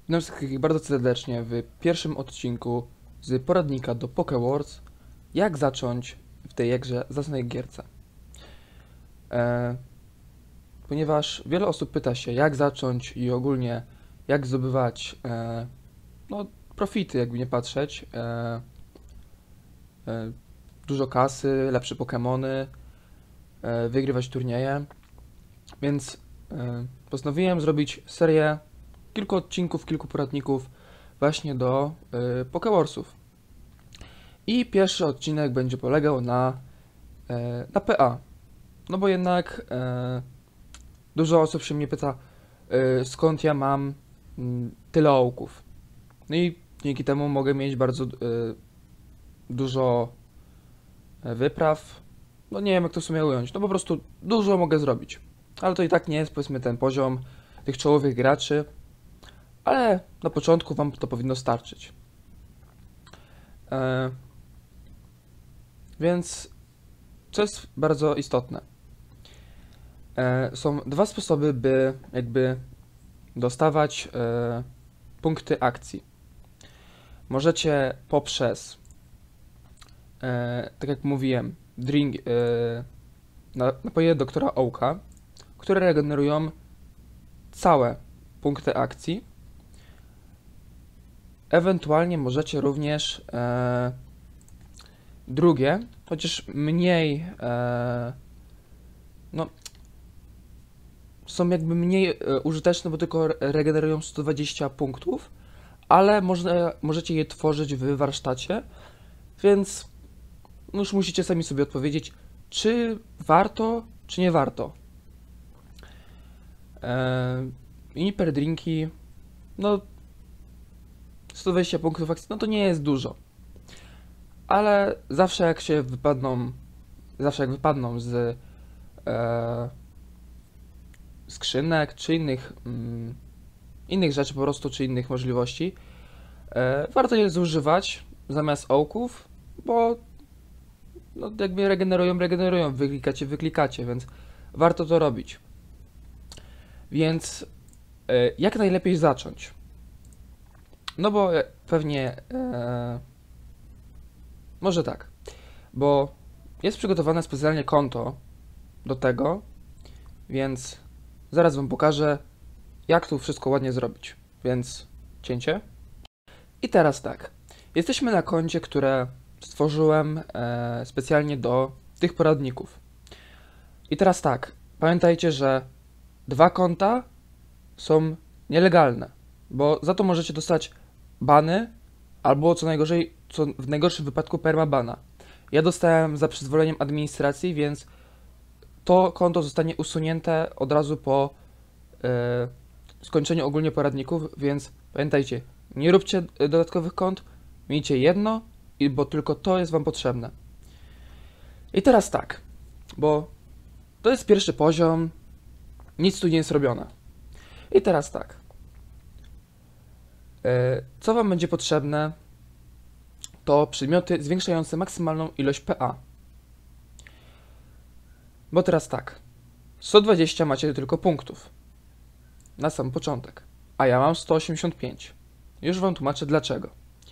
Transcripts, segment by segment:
Witam wszystkich bardzo serdecznie w pierwszym odcinku z poradnika do Pokewars. Jak zacząć w tej jakże zacnej gierce. Ponieważ wiele osób pyta się, jak zacząć i ogólnie jak zdobywać no, profity, jakby nie patrzeć. Dużo kasy, lepsze Pokemony, wygrywać turnieje. Więc postanowiłem zrobić serię kilku odcinków, kilku poradników właśnie do Pokewarsów. I pierwszy odcinek będzie polegał na PA. No bo jednak dużo osób się mnie pyta, skąd ja mam tyle ołków. No i dzięki temu mogę mieć bardzo dużo wypraw. No nie wiem jak to w sumie ująć. No po prostu dużo mogę zrobić. Ale to i tak nie jest powiedzmy ten poziom tych czołowych graczy. Ale na początku wam to powinno starczyć. Więc co jest bardzo istotne. Są dwa sposoby, by jakby dostawać punkty akcji. Możecie poprzez, tak jak mówiłem, napoje doktora Oaka, które regenerują całe punkty akcji. Ewentualnie możecie również drugie, chociaż mniej, no, są jakby mniej użyteczne, bo tylko regenerują 120 punktów, ale możecie je tworzyć w warsztacie, więc już musicie sami sobie odpowiedzieć, czy warto, czy nie warto. Hyperdrinki, no 120 punktów akcji, no to nie jest dużo. Ale zawsze jak wypadną z skrzynek, czy innych rzeczy po prostu, czy innych możliwości, warto je zużywać zamiast ołków, bo no, jakby regenerują, wyklikacie, więc warto to robić. Więc jak najlepiej zacząć? No bo pewnie może tak, bo jest przygotowane specjalnie konto do tego, więc zaraz wam pokażę, jak tu wszystko ładnie zrobić. Więc cięcie. I teraz tak, jesteśmy na koncie, które stworzyłem specjalnie do tych poradników. I teraz tak, pamiętajcie, że dwa konta są nielegalne, bo za to możecie dostać bany, albo co w najgorszym wypadku permabana. Ja dostałem za przyzwoleniem administracji, więc to konto zostanie usunięte od razu po skończeniu ogólnie poradników, więc pamiętajcie, nie róbcie dodatkowych kont, miejcie jedno, bo tylko to jest wam potrzebne. I teraz tak, bo to jest pierwszy poziom, nic tu nie jest robione. I teraz tak, co wam będzie potrzebne, to przedmioty zwiększające maksymalną ilość PA. Bo teraz tak, 120 macie tylko punktów na sam początek, a ja mam 185. Już wam tłumaczę dlaczego.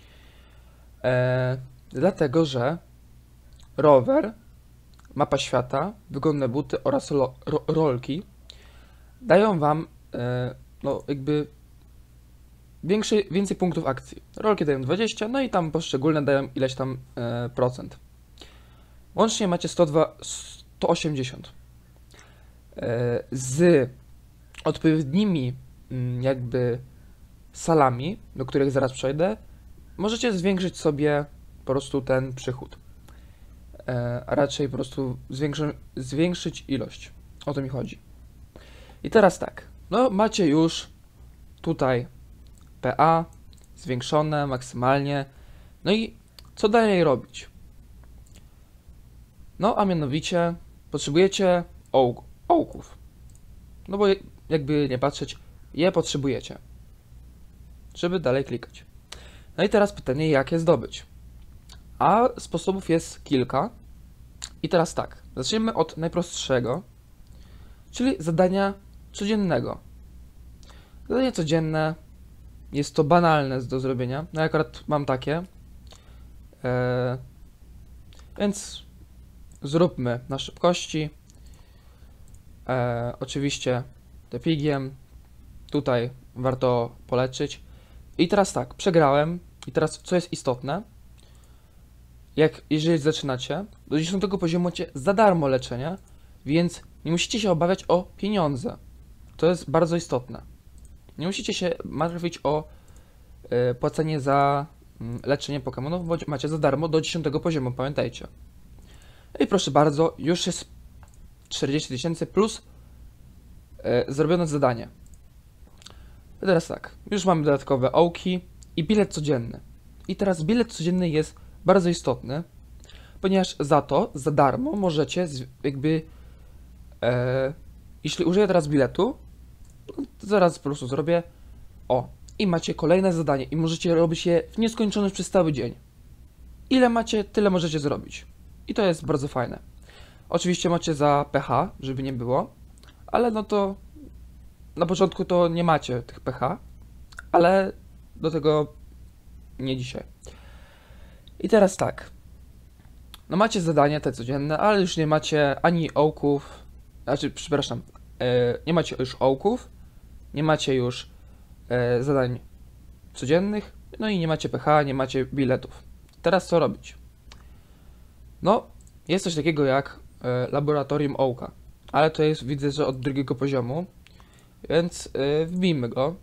Dlatego, że rower, mapa świata, wygodne buty oraz rolki dają wam no jakby więcej punktów akcji. Rolki dają 20, no i tam poszczególne dają ileś tam procent. Łącznie macie 180. Z odpowiednimi jakby salami, do których zaraz przejdę, możecie zwiększyć sobie po prostu ten przychód. A raczej po prostu zwiększyć ilość. O to mi chodzi. I teraz tak, no macie już tutaj PA zwiększone maksymalnie. No i co dalej robić? No a mianowicie potrzebujecie ołków. No bo jakby nie patrzeć, je potrzebujecie, żeby dalej klikać. No i teraz pytanie, jak je zdobyć? A sposobów jest kilka. I teraz tak, zacznijmy od najprostszego, czyli zadania codziennego. Zadanie codzienne jest to banalne do zrobienia. No ja akurat mam takie. Więc zróbmy na szybkości. Oczywiście tepigiem. Tutaj warto poleczyć. I teraz tak, przegrałem. I teraz co jest istotne? Jeżeli zaczynacie, do 10 poziomu macie za darmo leczenie, więc nie musicie się obawiać o pieniądze. To jest bardzo istotne. Nie musicie się martwić o płacenie za leczenie Pokemonów, bo macie za darmo do 10 poziomu, pamiętajcie. I proszę bardzo, już jest 40 000 plus zrobione zadanie. I teraz tak, już mamy dodatkowe ołki i bilet codzienny. I teraz bilet codzienny jest bardzo istotny, ponieważ za darmo możecie jeśli użyję teraz biletu, no, to zaraz po prostu zrobię i macie kolejne zadanie i możecie robić je w nieskończoność przez cały dzień. Ile macie, tyle możecie zrobić. I to jest bardzo fajne. Oczywiście macie za pH, żeby nie było, ale no to na początku to nie macie tych pH, ale do tego nie dzisiaj. I teraz tak. No macie zadania te codzienne, ale już nie macie ani ołków, przepraszam, nie macie już ołków, nie macie już zadań codziennych, no i nie macie pH, nie macie biletów. Teraz co robić? No, jest coś takiego jak laboratorium ołka, ale to jest, widzę, że od drugiego poziomu, więc wbijmy go.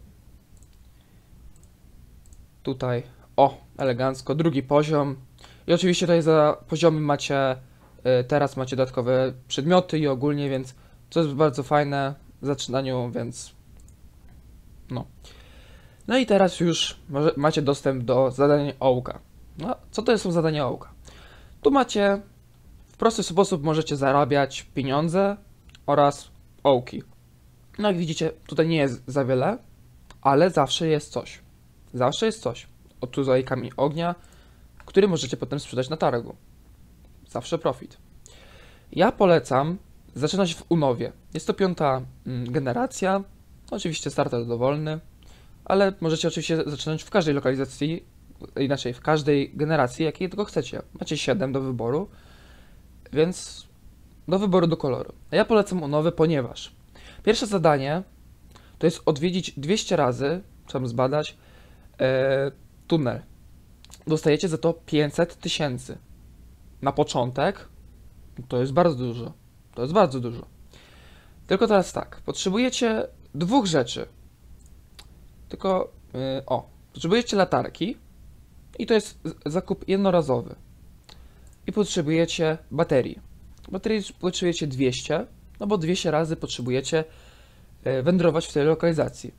Tutaj, elegancko, drugi poziom. I oczywiście tutaj za poziomy macie, teraz macie dodatkowe przedmioty i ogólnie, więc to jest bardzo fajne w zaczynaniu, więc no. No i teraz już macie dostęp do zadań ołka. No, co to są zadania ołka? Tu macie, w prosty sposób możecie zarabiać pieniądze oraz ołki. No jak widzicie, tutaj nie jest za wiele, ale zawsze jest coś. Zawsze jest coś. O, tutaj kamień ognia, który możecie potem sprzedać na targu. Zawsze profit. Ja polecam zaczynać w Unowie. Jest to 5. generacja. Oczywiście starter dowolny, ale możecie oczywiście zaczynać w każdej lokalizacji, inaczej w każdej generacji, jakiej tylko chcecie. Macie 7 do wyboru, więc do wyboru do koloru. A ja polecam Unowy, ponieważ pierwsze zadanie to jest odwiedzić 200 razy, trzeba zbadać, tunel. Dostajecie za to 500 000. Na początek to jest bardzo dużo. To jest bardzo dużo. Tylko teraz tak, potrzebujecie 2 rzeczy. Tylko, potrzebujecie latarki i to jest zakup jednorazowy. I potrzebujecie baterii. Baterii potrzebujecie 200, no bo 200 razy potrzebujecie wędrować w tej lokalizacji.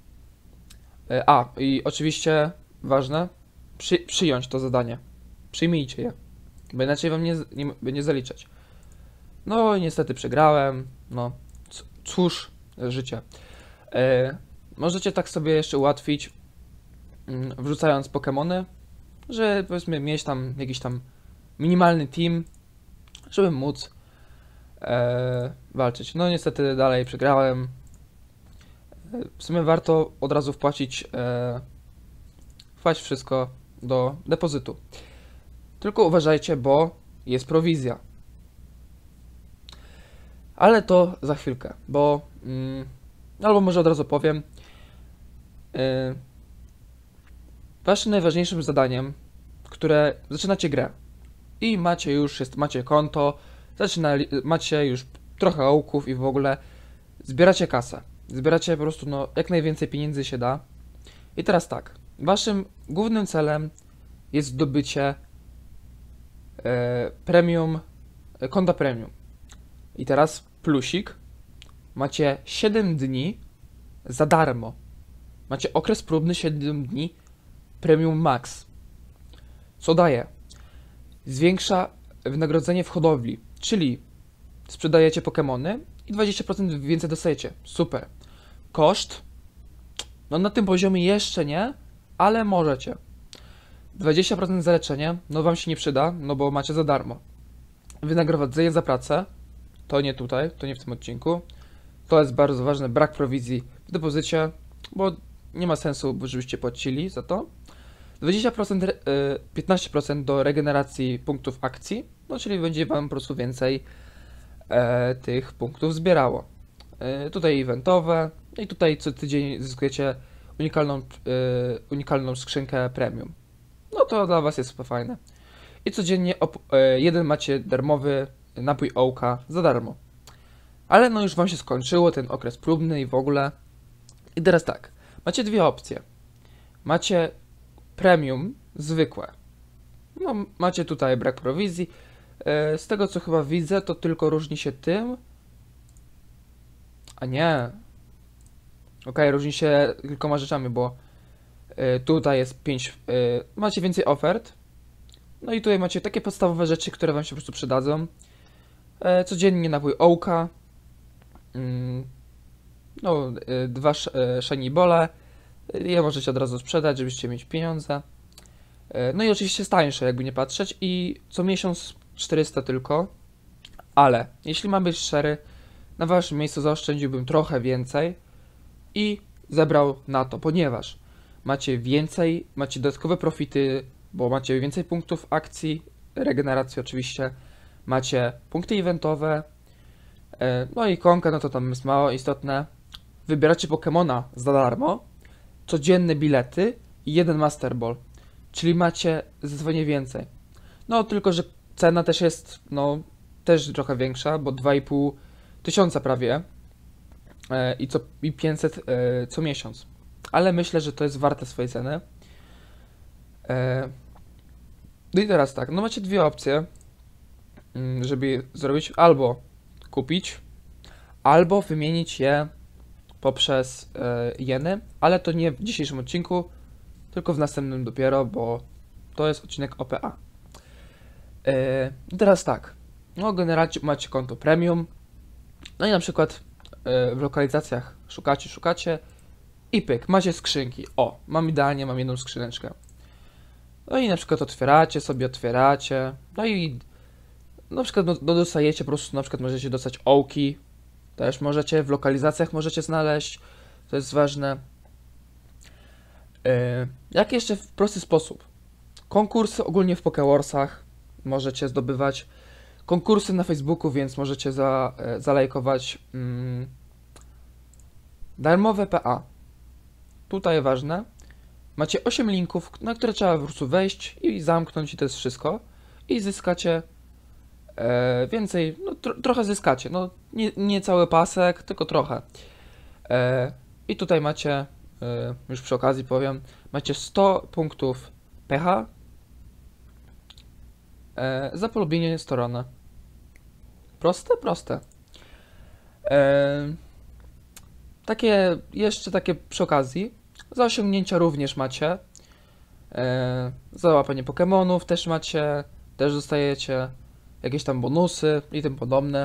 I oczywiście ważne, przyjąć to zadanie. Przyjmijcie je, bo inaczej wam nie będzie zaliczać. No niestety przegrałem, no cóż, życie. Możecie tak sobie jeszcze ułatwić, wrzucając Pokemony, że powiedzmy mieć tam jakiś tam minimalny team, żeby móc walczyć. No niestety dalej przegrałem. W sumie warto od razu wpłacić wszystko do depozytu. Tylko uważajcie, bo jest prowizja. Ale to za chwilkę, bo albo może od razu powiem, waszym najważniejszym zadaniem, które zaczynacie grę i macie konto, macie już trochę ołków i w ogóle zbieracie kasę. Zbieracie po prostu jak najwięcej pieniędzy się da. I teraz tak, waszym głównym celem jest zdobycie konta premium. I teraz plusik, macie 7 dni za darmo. Macie okres próbny 7 dni premium max. Co daje? Zwiększa wynagrodzenie w hodowli, czyli sprzedajecie Pokemony i 20% więcej dostajecie. Super. Koszt? No na tym poziomie jeszcze nie, ale możecie. 20% za leczenie, no wam się nie przyda, no bo macie za darmo. Wynagrodzenie za pracę, to nie tutaj, to nie w tym odcinku. To jest bardzo ważne, brak prowizji w depozycie, bo nie ma sensu, żebyście płacili za to. 20%, 15% do regeneracji punktów akcji, no czyli będzie wam po prostu więcej tych punktów zbierało. Tutaj eventowe i tutaj co tydzień zyskujecie unikalną skrzynkę premium. No to dla was jest super fajne. I codziennie jeden macie darmowy napój Ołka za darmo. Ale no już wam się skończyło ten okres próbny i w ogóle. I teraz tak, macie dwie opcje. Macie premium zwykłe. No macie tutaj brak prowizji. Z tego co chyba widzę, to tylko różni się tym. A nie. Okej, różni się kilkoma rzeczami, bo tutaj jest 5. Macie więcej ofert. No i tutaj macie takie podstawowe rzeczy, które wam się po prostu przydadzą. Codziennie napój Ołka. No, 2 shiny bole. Je możecie od razu sprzedać, żebyście mieć pieniądze. No i oczywiście jest tańsze, jakby nie patrzeć. I co miesiąc 400 tylko. Ale, jeśli mam być szczery, na waszym miejscu zaoszczędziłbym trochę więcej i zebrał na to, ponieważ macie więcej, macie dodatkowe profity, bo macie więcej punktów akcji, regeneracji oczywiście, macie punkty eventowe, no i ikonka, no to tam jest mało istotne. Wybieracie Pokemona za darmo, codzienne bilety i jeden Master Ball, czyli macie zdecydowanie więcej. No tylko, że cena też jest, no też trochę większa, bo 2,5 tysiąca prawie i 500 co miesiąc. Ale myślę, że to jest warte swojej ceny. No i teraz tak, no macie dwie opcje, żeby zrobić albo kupić, albo wymienić je poprzez jeny, ale to nie w dzisiejszym odcinku, tylko w następnym dopiero, bo to jest odcinek OPA. Teraz tak, no generalnie macie konto premium, no i na przykład w lokalizacjach szukacie i pyk, macie skrzynki. O, mam jedną skrzyneczkę. No i na przykład otwieracie, no i na przykład dostajecie po prostu, na przykład możecie dostać ołki, też możecie, w lokalizacjach możecie znaleźć, to jest ważne. Jak jeszcze w prosty sposób? Konkursy ogólnie w Pokewarsach możecie zdobywać, konkursy na Facebooku, więc możecie zalajkować darmowe PA. Tutaj ważne, macie 8 linków, na które trzeba po prostu wejść i zamknąć i to jest wszystko. I zyskacie więcej, no trochę zyskacie, no nie cały pasek, tylko trochę. I tutaj macie, już przy okazji powiem, macie 100 punktów PH za polubienie strony. Proste? Proste. Jeszcze takie przy okazji, za osiągnięcia również macie, za łapanie Pokemonów też macie, też dostajecie jakieś tam bonusy i tym podobne.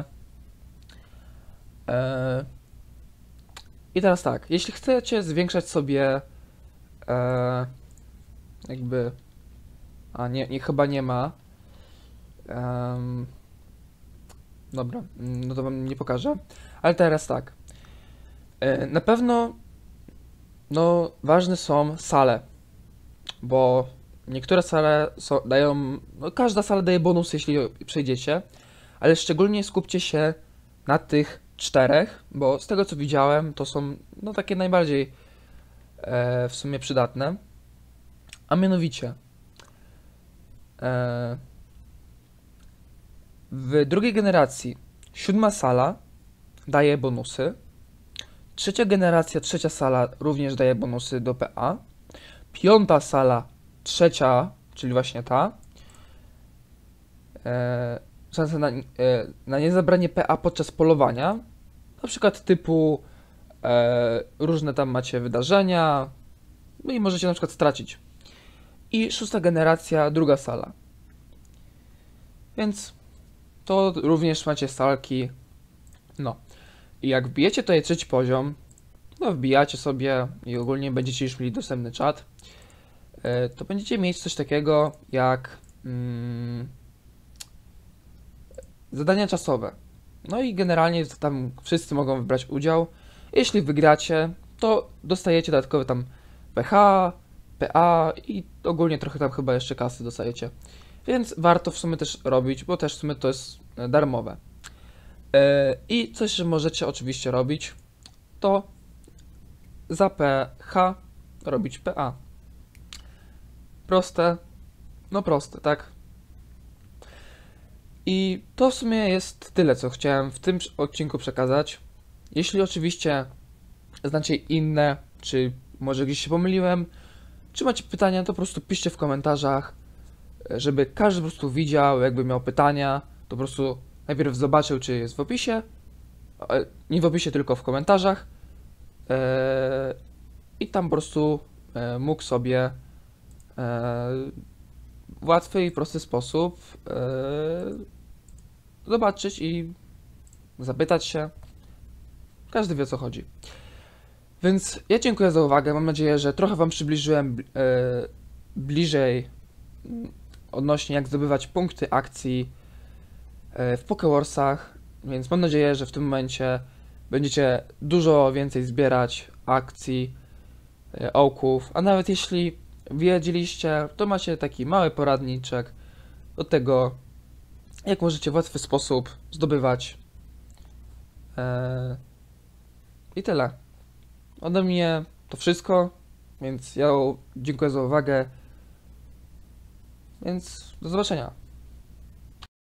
I teraz tak, jeśli chcecie zwiększać sobie jakby, chyba nie ma, dobra, no to wam nie pokażę, ale teraz tak, na pewno no ważne są sale, bo niektóre sale dają, no każda sala daje bonus, jeśli przejdziecie, ale szczególnie skupcie się na tych 4, bo z tego co widziałem, to są no takie najbardziej w sumie przydatne, a mianowicie w drugiej generacji 7 sala daje bonusy, trzecia generacja, trzecia sala również daje bonusy do PA, 5 sala, trzecia, czyli właśnie ta, szansa na niezabranie PA podczas polowania, na przykład typu różne tam macie wydarzenia, no i możecie na przykład stracić. I 6 generacja, druga sala. Więc to również macie salki. No. I jak wbijecie tutaj 3 poziom, no wbijacie sobie i ogólnie będziecie już mieli dostępny czat, to będziecie mieć coś takiego jak zadania czasowe. No i generalnie tam wszyscy mogą wybrać udział. Jeśli wygracie, to dostajecie dodatkowe tam PH, PA i ogólnie trochę tam chyba jeszcze kasy dostajecie. Więc warto w sumie też robić, bo też w sumie to jest darmowe. I coś, że możecie oczywiście robić, to za PH robić PA. Proste, no proste, tak? I to w sumie jest tyle, co chciałem w tym odcinku przekazać. Jeśli oczywiście znacie inne, czy może gdzieś się pomyliłem, czy macie pytania, to po prostu piszcie w komentarzach, żeby każdy po prostu widział, jakby miał pytania, to po prostu najpierw zobaczył, czy jest w opisie, nie w opisie, tylko w komentarzach, i tam po prostu mógł sobie w łatwy i prosty sposób zobaczyć i zapytać się. Każdy wie, o co chodzi. Więc ja dziękuję za uwagę. Mam nadzieję, że trochę Wam przybliżyłem bliżej odnośnie jak zdobywać punkty akcji w Pokewarsach. Więc mam nadzieję, że w tym momencie będziecie dużo więcej zbierać akcji, ołków. A nawet jeśli wiedzieliście, to macie taki mały poradniczek do tego, jak możecie w łatwy sposób zdobywać. I tyle. Ode mnie to wszystko, więc ja dziękuję za uwagę, więc do zobaczenia.